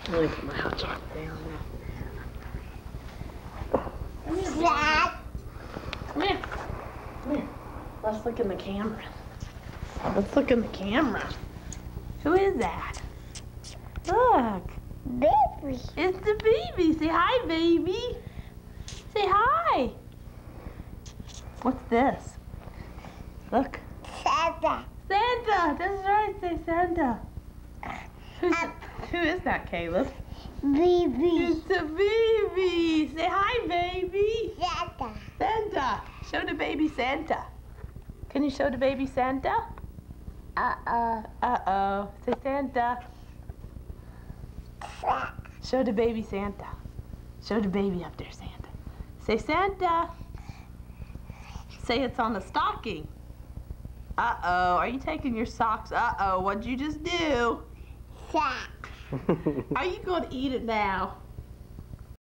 Let me put my hot chocolate down now. Come here, Dad. Come here. Come here. Let's look in the camera. Let's look in the camera. Who is that? Look. Baby. It's the baby. Say hi, baby. Say hi. What's this? Look. Santa. Santa. That's right. Say Santa. Who is that, Caleb? Baby. It's a baby. Say hi, baby. Santa. Santa. Show the baby Santa. Can you show the baby Santa? Uh-oh. Say Santa. Show the baby Santa. Show the baby up there, Santa. Say Santa. Say it's on the stocking. Uh-oh. Are you taking your socks? Uh-oh. What'd you just do? Sock. Are you going to eat it now?